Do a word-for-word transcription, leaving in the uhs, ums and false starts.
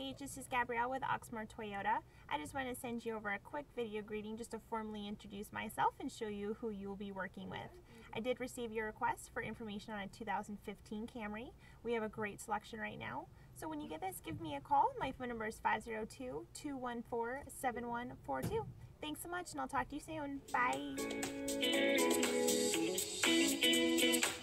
Paige, this is Gabrielle with Oxmoor Toyota. I just want to send you over a quick video greeting just to formally introduce myself and show you who you will be working with. I did receive your request for information on a two thousand fifteen Camry. We have a great selection right now. So when you get this, give me a call. My phone number is five zero two, two one four, seven one four two. Thanks so much, and I'll talk to you soon. Bye.